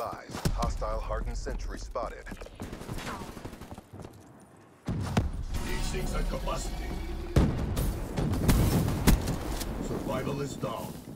advised. Hostile hardened sentry spotted. D6 at capacity. Survival is down.